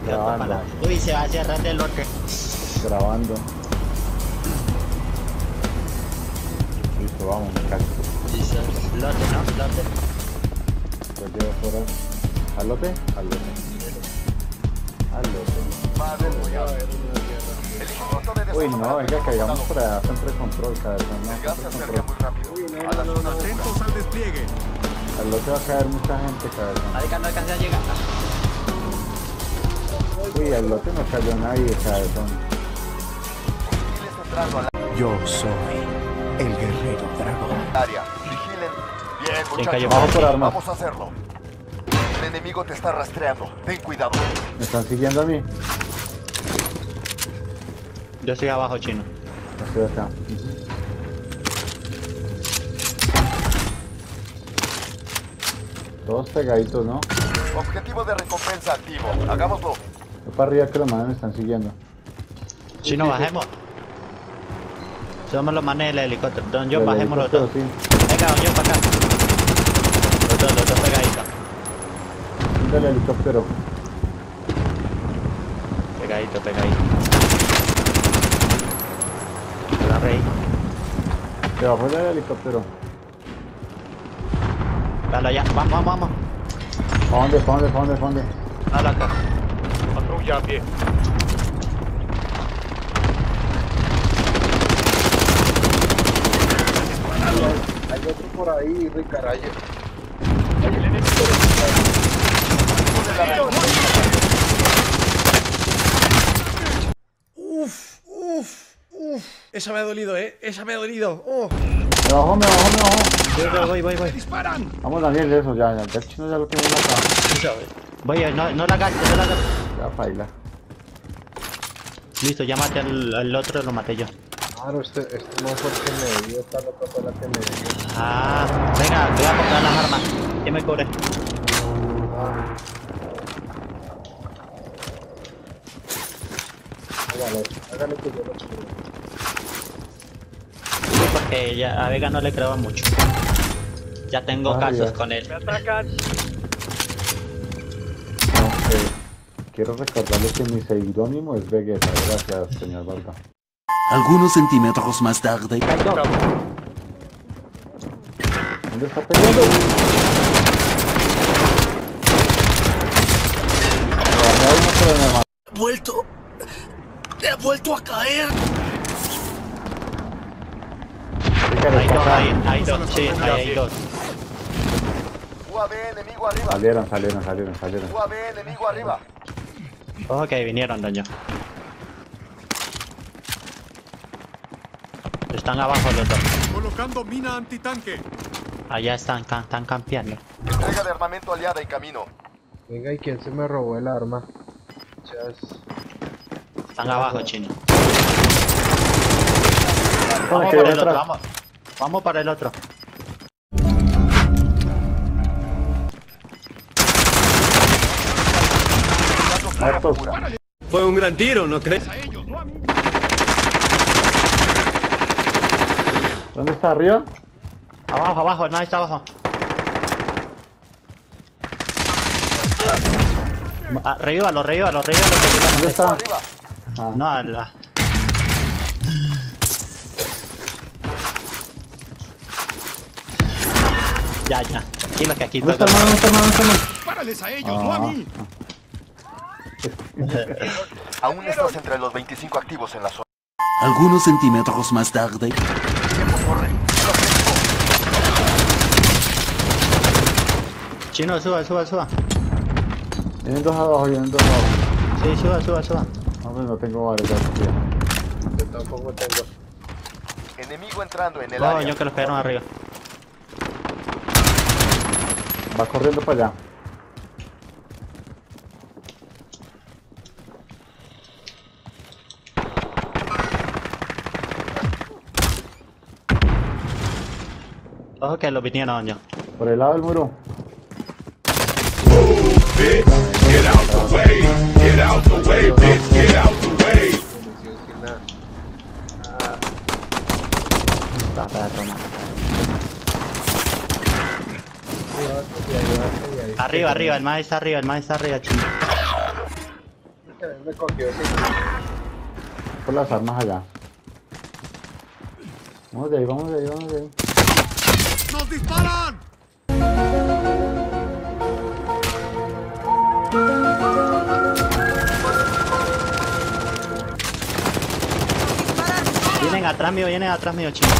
que otro Grabando. para. Uy, se va a cerrar del lote. Grabando. Listo, vamos, me cacho. Listo. Lote, ¿no? Lote. Lo llevo fuera. ¿Al lote? Al lote. Al lote. Uy, no, venga, caigamos por allá, centro de control, cabezón, no, centro de control. Atentos al despliegue. Al lote va a caer mucha gente, cabezón. Marica, no alcancé a llegar. Uy, al lote no cayó nadie, cabezón. Yo soy el guerrero dragón. Área, vigilen. Bien, ¿Quién cayó? muchachos, Vamos por armas. vamos a hacerlo. El enemigo te está rastreando. Ten cuidado. ¿Me están siguiendo a mí? Yo estoy abajo, chino. Estoy acá. Todos pegaditos, ¿no? Objetivo de recompensa activo. Hagámoslo. Yo para arriba que los manes me están siguiendo. Chino, bajemos. Somos los manes del helicóptero. Don John, Del bajemos los dos. helicóptero, sí. Venga, Don John, para acá. Los dos pegaditos. Del helicóptero. Pegadito, pegadito. Agarré ahí. Debajo del helicóptero. Dale allá. Vamos, vamos. ¿Para dónde? ¿Para dónde? ¿Para dónde? ¿Para dónde? Dale acá. Patrulla a pie. Hay otro por ahí, Ricaraye. Uf. Esa me ha dolido, esa me ha dolido. Oh. Me bajó, me bajó, me bajó. Voy. ¡Disparan! Vamos, Daniel, eso, ya el chino ya lo tengo acá. Voy, no la agaches, no la agaches. Ya, paila. Listo, ya maté al otro, lo maté yo. Claro, este no fue el que me dio, esta loca fue la que me dio. Ah, venga, voy a comprar las armas. ¿Quién me cubre? Hágale que yo lo cubro. Sí, porque ya a Vega no le creo mucho. Ya tengo casos con él. ¡Me atacan! No, quiero recordarles que mi seudónimo es Vegeta. Gracias, señor Balta. Algunos centímetros más tarde. ¿Dónde está peleando? He vuelto a caer. Hay dos, sí, hay dos. UAV enemigo arriba. Salieron. UAV enemigo arriba. Ojo que vinieron, doña. Están abajo los dos. Colocando mina antitanque. Allá están campeando. Entrega de armamento aliada en camino. Venga, ¿y quién se me robó el arma? Están abajo, chino. Vamos, Vamos que por yo el otro, atrás. vamos para el otro. Muertos. Fue un gran tiro, ¿no crees? A ellos, no a mí. ¿Dónde está? ¿Arriba? Abajo, no, está abajo. Revívalo. ¿Dónde está? Arriba. No, a la... Ya. Tranquilo que aquí ¿Dónde está, hermano? ¿Dónde está? Párales a ellos, no a mí. Aún estás entre los 25 activos en la zona. Algunos centímetros más tarde. Tiempo corre. Chino, suba. Vienen dos abajo. Sí, suba. Hombre, no tengo bares, ya, tío. Yo tampoco tengo. Enemigo entrando en el Coño, área. que los cayeron arriba. Va corriendo para allá. Ojo que los vinieron, doña. Por el lado del muro. Get out the way! Get out the way, bitch! Get out the way! Munición sin nada. Está perro, man. Ayúdate, Arriba, el man está arriba, chino. me cogió ese. Por las armas allá. Vamos de ahí, vamos de ahí, vamos de ahí. ¡Nos disparan! Vienen atrás mío, chino.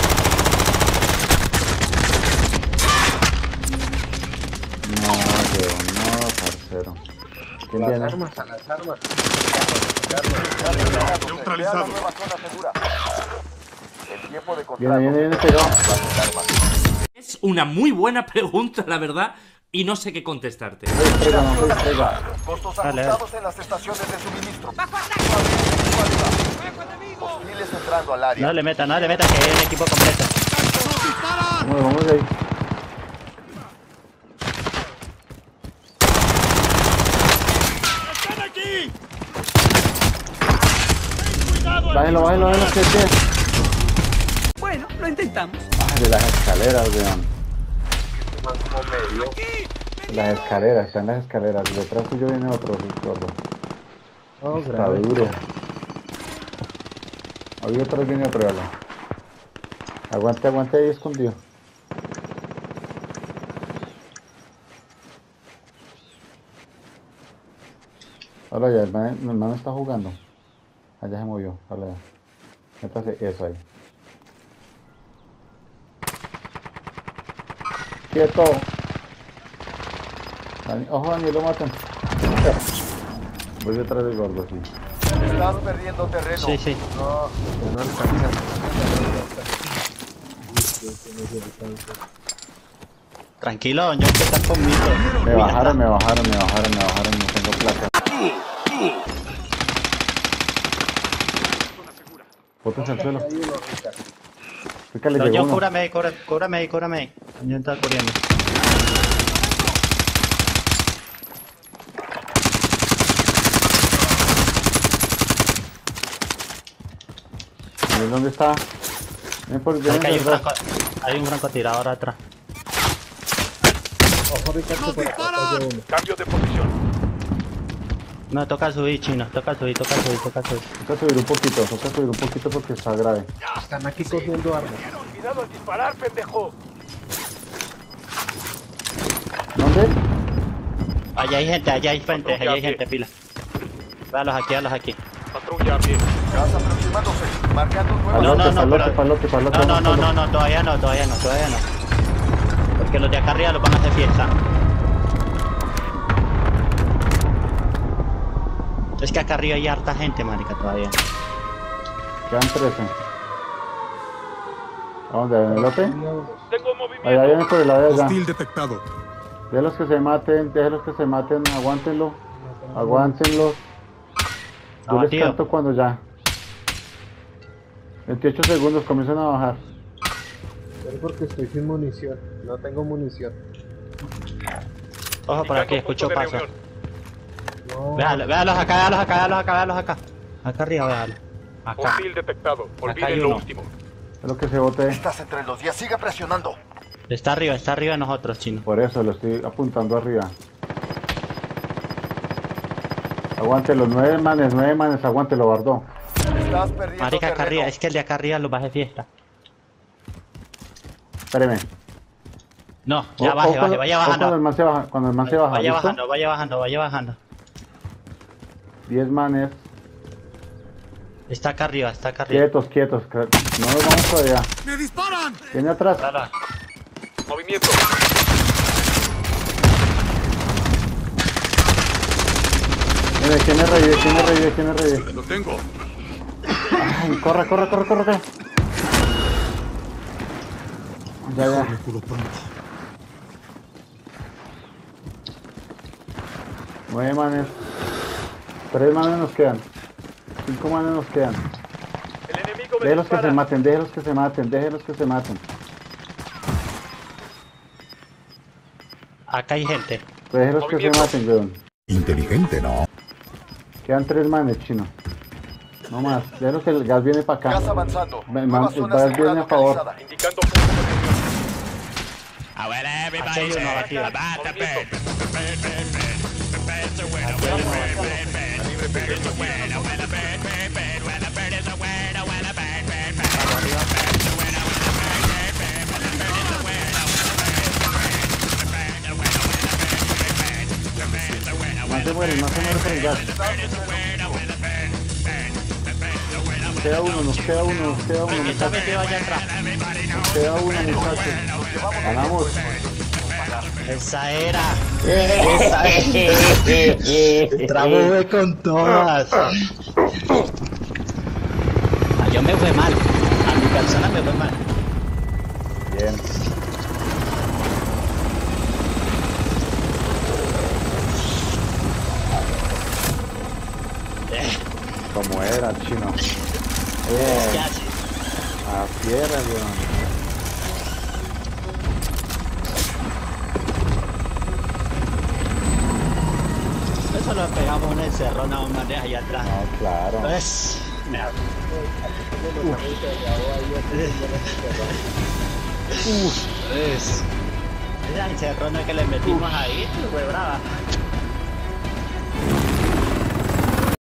No, no, parcero. ¿Quién viene? A las armas. Neutralizado. Nueva zona segura. El tiempo de Viene pegado. Es una muy buena pregunta, la verdad, y no sé qué contestarte. Costos ajustados en las estaciones de suministro. Hostiles entrando al área. No le meta, que hay un equipo completo. Vamos de ahí. ¡Están aquí! Bájenlo, que es. Bueno, lo intentamos. De las escaleras, weón. Las escaleras, están las escaleras. Detrás tuyo viene otro, gordo. Oh, Está grave. duro. Había otro viene a prueba. Aguante ahí escondido. Hola ya, el man está jugando. Allá se movió, hola ya. Métase eso ahí. ¡Quieto! Ojo, Daniel, lo matan. Voy detrás del gordo, sí. Estás perdiendo terreno. Sí. No alcanza. Tranquilo, doña, que estás conmigo. Me bajaron, no tengo plata. Botas al suelo. Pícale, Doña, llegó uno. cúbrame ahí. Doña está corriendo. ¿Dónde está? Ven por Acá detrás. hay un francotirador atrás. Ojo, Ricardo, ¡Nos por acá disparan! cayó uno. Cambio de posición. No, toca subir, chino. Toca subir. Toca subir un poquito porque está grave. Están aquí cogiendo armas. Cuidado al disparar, pendejo. ¿Dónde? Allá hay gente, pila. Véalos aquí. Patrulla a pie. Gas aproximándose. Marcando nueva Palote. No, todavía no. Porque los de acá arriba los van a hacer fiesta. Es que acá arriba hay harta gente, marica, todavía. Quedan 13. ¿A dónde? ¿En el lote? Tengo movimiento. Allá viene por el lado de allá. Hostil detectado. Déjenlos que se maten, aguántenlos. Yo les Abatido. canto cuando ya. 28 segundos, comienzan a bajar. Pero porque estoy sin munición. No tengo munición. Ojo por aquí, escucho Punto de paso. reunión. No. Véalos acá. Acá arriba, véalos. Acá. Hostil detectado. hay Olviden lo uno. último. Es lo que se bote. Estás entre los 10. Sigue presionando. Está arriba de nosotros, chino. Por eso lo estoy apuntando arriba. Aguántelo, 9 manes, aguántelo, Bardó. Estás perdiendo Marica, acá terreno. arriba, es que el de acá arriba los va a hacer fiesta. Espéreme. No, ya vaya Cuando bajando. el man se baja, Vaya ¿listo? bajando. 10 manes. Está acá arriba. Quietos. No nos vamos todavía. ¡Me disparan! Viene atrás. Véalo. Movimiento. Mire, ¿quién es revive? Lo tengo. Ay, corre. Ya. 9 manes. 3 manes nos quedan. 5 manes nos quedan. El enemigo me Déjenlos que dispara. se maten. Acá hay gente. Déjenlos que se maten, weón. Inteligente, ¿no? Quedan 3 manes, chino. No más. Déjenlos que el gas viene para acá. Gas avanzando. El Nueva zona gas segura viene a favor. localizada. Indicando punto de reunión. Aquí hay uno abatido. Movimiento. No se muere por el gas. Nos queda uno, ¿Quién está metido allá atrás? Nos queda uno, muchachos. Ganamos. Esa era. Trabajé con todas. Yo me fue mal. A mi persona me fue mal. Bien. Como era, chino. Bien. Ya, sí. Así era, León. Eso lo pegamos en el cerro, no mames, allá atrás. No, claro. Pues, esa encerrona que le metimos ahí, fue brava.